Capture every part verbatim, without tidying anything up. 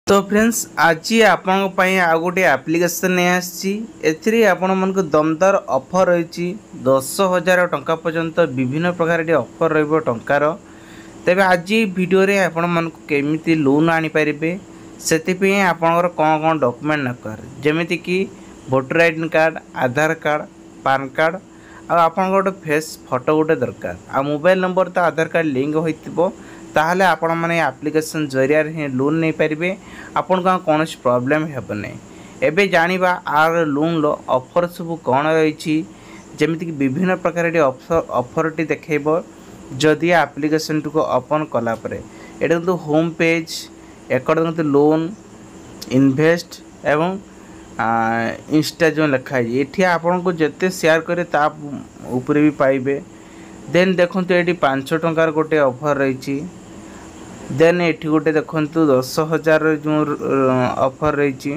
तो फ्रेंड्स आज आपण आ गोटे एप्लिकेशन नहीं आसी आपण मन को दमदार ऑफर रही दस हजार टंका पर्यंत विभिन्न प्रकार ऑफर रंकार तेरे आज वीडियो रे आपण मन को केमिति लोन आनी पारिबे से आपणकर कौन कौन डॉक्यूमेंट दरकार जमीती कि voter I D card Aadhaar card PAN card आपन गोटे फेस फोटो गोटे दरकार आ मोबाइल नंबर तो आधार कार्ड लिंक होइतिबो ताहले आपण माने एप्लिकेशन जरिया रे लोन नहीं पारिबे आपन का कौन प्रॉब्लम हेब नै एबे जानिबा आर लोन लो ऑफर सब कौन रही जमीती कि विभिन्न प्रकार ऑफर ऑफर टी देखैबो जदि एप्लिकेशन टू को ओपन कला परे एटा तो होम पेज एकड़ तो लोन इन्वेस्ट एवं इंस्टा जो लिखा है ये आपन को जिते शेयर करे ता ऊपर भी पाइबे देन देखो ये पांच टंकार गोटे ऑफर रही देन ये गोटे देखु दस हजार जो ऑफर रही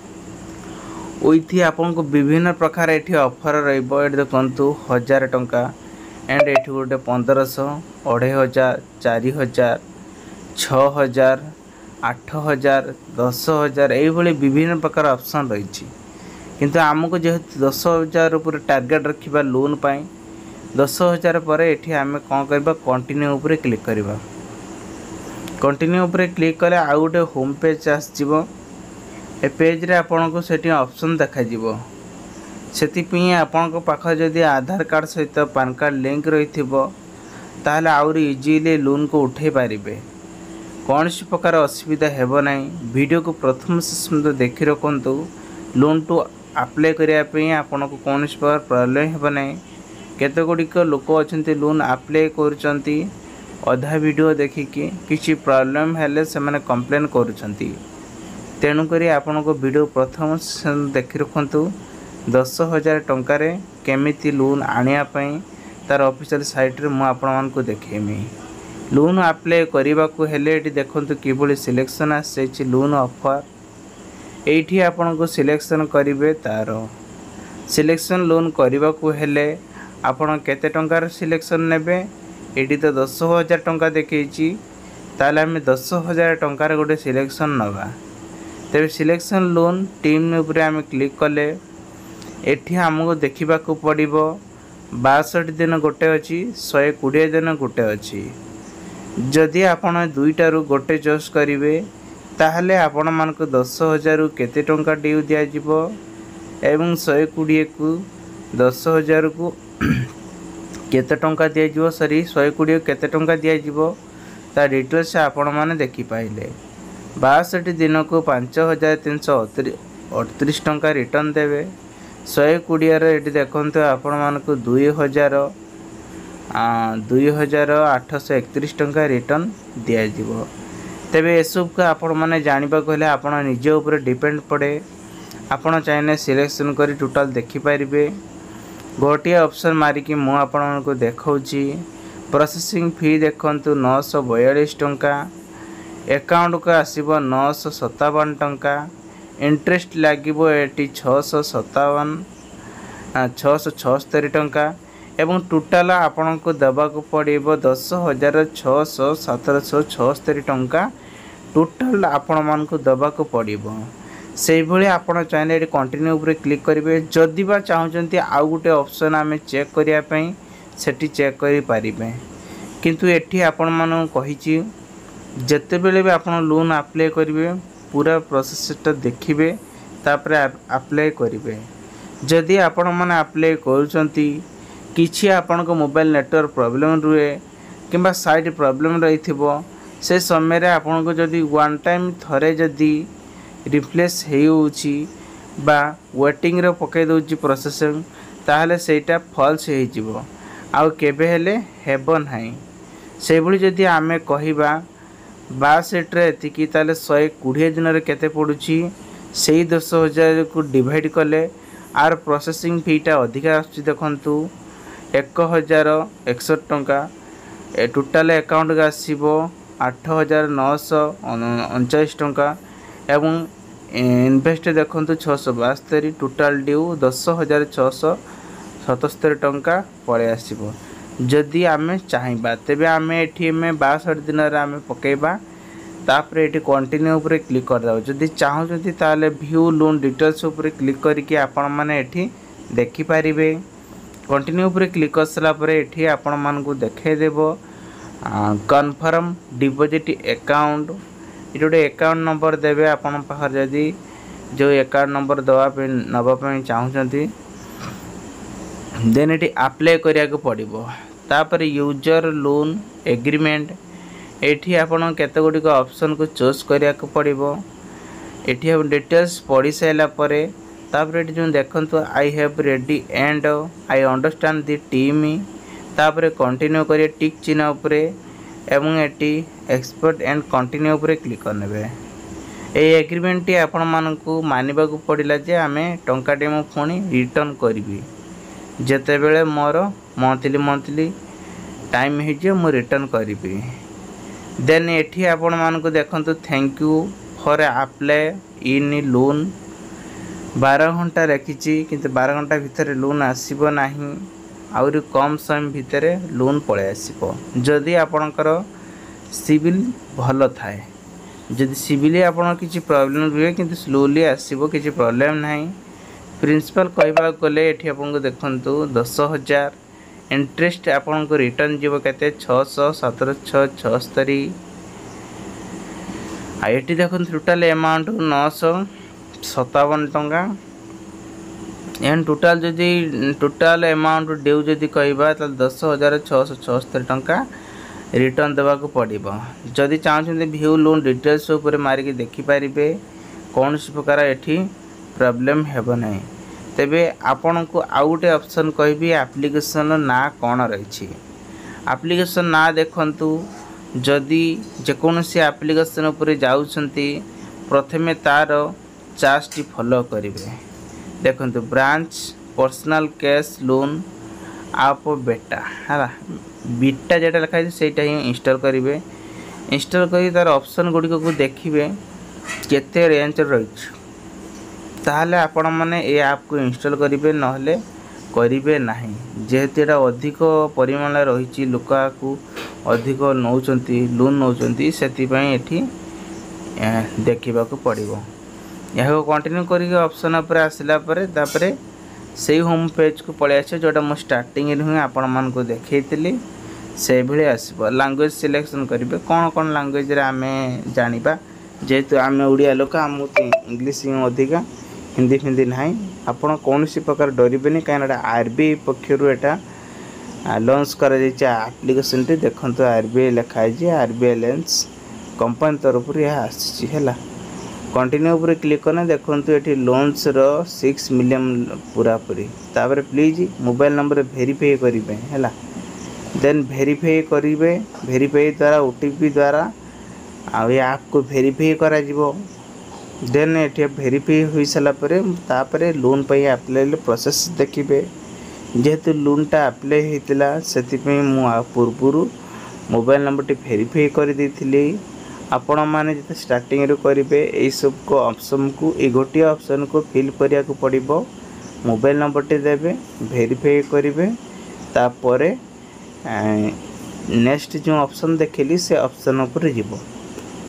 आपन को विभिन्न प्रकार ये ऑफर रही देखु हजार टंका एंड ये गोटे पंद्रह सौ अढ़ाई हजार चार हजार छ हजार आठ हजार दस हजार ये विभिन्न प्रकार ऑप्शन रही किंतु आमको जेहेतु दस हजार ऊपर टार्गेट रखा लोन पाई दस हजार पर ये आम कौन करवा कंटिन्यू उपरे क्लिक करवा कंटिन्यू उपरे क्लिक कले आउ गोटे होम पेज आसजिवो ए पेज रे आपन को सेठी ऑप्शन देखा जिवो सेति आपन को पाख जदि आधार कार्ड सहित पान कार्ड लिंक रही ताहले आउरी इजीली लोन को उठे पारिबे कौन सी प्रकार असुविधा हेब नहीं वीडियो को प्रथम से सुंदर देखि रखंतु लोन टू अप्लाई करने आपन को कौन सी प्रकार प्रॉब्लम हेब नहीं केते गुड़िक लोक अच्छा लोन अप्लाई कर अधा वीडियो देखिकी किसी प्रॉब्लम हेले से माने कंप्लेन करुँच तेणुक आपण को वीडियो प्रथम देखि रखंतु दस हजार टंकार केमिति लोन आने तार ऑफिशियल साइट रे मु आपण मान को देखेमी लोन अप्लाई करने को हेले देखंतु किभली सिलेक्शन आसी लोन ऑफर एठी आपण को सिलेक्शन करिवे तार सिलेक्शन लोन करने को हेले आपण केते टंकार सिलेक्शन नेबे एटी तो दस हजार टंका देखी ताले आम दस हजार टंकार गोटे सिलेक्शन नवा तेरे सिलेक्शन लोन टीम उपरे आम क्लिक कले एठी हमको देखा पड़ो बासठ दिन गोटे अच्छी शहे कोड़े दिन गोटे अच्छी जदि आपण दुईटारू गोटे चॉइस करेंगे ताहले आपण मान को दस हजार केते टंका ड्यू दिज्व एवं शहे कोड़े को दस हजार को केते टंका दिज्व सरी शहे कोड़े केते टंका दिज्व ता डिटेल्स आपण मैंने देखिपारे बासठ दिन को पांच हजार तीन सौ अड़तीस टंका रिटर्न देवे शहे कोड़े ये देखते आपण मान को दुई हजार दुई हजार आठश एकतीस टंका रिटर्न दिज्व तेरे एसब को आपण मैंने जानवा कहले आपण निजे ऊपर डिपेंड पड़े आपण चाहिए सिलेक्शन कर टोटाल देखिपारे गोटे ऑप्शन मारिकी मु आपण को देखौची प्रोसेसिंग फी देखंतु नौ सौ बयालीस टंका अकाउंट को आसीबो नौ सौ सत्तावन टंका इंटरेस्ट लागिबो एटी छह सौ सत्तावन छह सौ छस्तरी टंका एवं टोटाल आपण को देवा को पड़ो दस हजार छः सौ सतर सौ छस्तरी टंका टोटाल आपण मान को देवा को पड़ो से भाई आपड़ चाहिए ये कंटिन्यू उपरे क्लिक करेंगे जदि बा चाहते आउ गोटे ऑप्शन आम चेक करने से चेक करें किंतु एठी आपण मान कही जिते बेले भी आप लोन अप्लाई करेंगे पूरा प्रोसेसटा देखिए तापर अप्लाई करेंगे जदि आपण मैंने अप्लाई करुँच किसी आपण को मोबाइल नेटवर्क प्रॉब्लम रुए किंबा साइट प्रॉब्लम रही से समय आपन को जदि वन टाइम थरे जदि रिप्लेस होउची बा वेटिंग रे पके दोची प्रोसेसिंग ताहले सेटा फॉल्स हे जिवो आउ केबे हेले हेबो नाही से भली जदि आमे कहिबा बासठ रे एतिकी ताले शहे कोड़े दिन रे केते पडुची सेही दस हजार को डिवाइड कले आर प्रोसेसिंग फीटा अधिका आछि देखंतु एक हजार एकसठ टंका टोटाल अकाउंट का आसीबो आठ हजार नौश अणचाश टंका एवं इन्वेस्ट देखो छःश बास्तरी टोटाल ड्यू दस हजार छःश सतस्तरी टंका पड़े आसो जदि आम चाहिए तेरे आम ये बासठ दिन आम पकेबा तापर ये कंटिन्यू उपरे क्लिक करदे जदि चाहूँगी ताले व्यू लोन डिटेल्स उपरे क्लिक करके आपण मैंने ये देखिपारे। कंटिन्यू उपरे क्लिक कर सारापर ये आपण मानक देखईदेव कन्फर्म डिपोजिट अकाउंट ये गोटे अकाउंट नंबर देवे आपण पाखर जदि जो अकाउंट नंबर दवापी नापी चाहूँगी देन ये अप्लाई करिया पड़ो। तापर यूजर लोन एग्रीमेंट एठी आपण केते गुडिक ऑप्शन को चूज करिया पड़ो। एठी हम डिटेल्स पढ़ी साइला परे तापर एठी जो देखंतु I have ready and I understand the team तापर कंटिन्यू करिए टिक चिन्ह उपरे एवं एटी एक्सपर्ट एंड कंटिन्यू उपरे क्लिक करनेबे। ए एग्रीमेंट टी आपण मानकु मानिबा को पड़िला जे आमे टंकाटी मो पुणी रिटर्न करबी जेते बेले मोर मंथली मंथली टाइम हे जे मो रिटर्न करबी। देन एठी आपण मानकु देखंतु thank you for apply in loan बारह घंटा रखी किंतु बारह घंटा भितर लोन आसीबो नाही आउरी कम समय भितर लोन पळे आसीबो जदि आपणकर सिविल भल थाए। जदि सिविल आपण किसी प्रॉब्लम रुए किंतु स्लोली आसीबो किसी प्रॉब्लम नाही। प्रिंसिपल कहबा गले एठी आपन देखंतु दस हजार इंटरेस्ट आपन को रिटर्न जीव केते छह सौ सत्रह छह छहस्तरी आ एठी देखंतु टोटल अमाउंट नौ सौ सत्तावन टंका एंड टोटल जदि टोटल अमाउंट ड्यू जदि कहबा त दस हजार छह सौ छहस्तरी टंका रिटर्न देवा को पड़ो। जदि चाहते व्यू लोन डिटेल्स ऊपर मारिक देखिपारे कौन सी प्रकार एठी प्रॉब्लम हेबो नहीं। तेबे आपण को आउ गोटे ऑप्शन कहबी एप्लिकेशन ना कौन रही। एप्लिकेशन ना देखंतु जदि जेकोसी एप्लिकेशन ऊपर जाउछंती प्रथमे तार चार्ज टी फॉलो करिवे। देखंतु ब्रांच पर्सनल कैश लोन आप बेटा है बीटा जेटा लिखाई सेटा ही इंस्टॉल करेंगे। इंस्टॉल कर तार ऑप्शन गुड़िक को देखिए केते रेंज रही ताहले आपण माने ए ऐप को इंस्टॉल करेंगे नहले करेंगे नहीं। जेहेतु एटा अधिक परिमाण रही लोक को अधिक नौचंती लोन नौचंती सेतिपई एठी देखिबा को पड़िबो। यह कंटिन्यू करके ऑप्शन पर आसला परे तापरे से होम पेज को पड़े आस जोटा मुझे स्टार्टिंग हुए आपण मान को देखी से भाई आसब। लैंग्वेज सिलेक्शन करेंगे कौन कौन लैंग्वेज रे आमे जानिबा जेहेतु आम ओडिया लोक आम इंग्लिश अधिका हिंदी हिंदी ना आपण कौन सी प्रकार डरबे कहीं आरबीआई पक्षर यहाँ लॉन्च कर एप्लिकेशन टी देखो आरबीआई लिखाई आरबीआई लेंस कंपनी तरफ यह आसला। कंटिन्यू पर क्लिक करना देखो ये लोन्स रो सिक्स मिलियन पूरा पूरी तापर प्लीज मोबाइल नंबर वेरीफाई करेंगे है देन वेरीफाई करेंगे। वेरीफाई द्वारा ओटीपी द्वारा आ ऐप को वेरीफाई करा जीवो। देन ये वेरीफाई हो सारापर तापर लोन पर अप्लाई प्रोसेस देखिए। जेहेतु लोनटा अप्लाई होता से पूर्व मोबाइल नंबर टी वेरीफाई कर देती आपण मैंने जो स्टार्टिंग रू करेंगे यही सब को ऑप्शन को ये गोटे ऑप्शन को फिल करिया को पड़िबो। मोबाइल नंबर टी देवे वेरीफाई करेंगे तापर नेक्स्ट जो ऑप्शन देखली से ऑप्शन पर जीवो।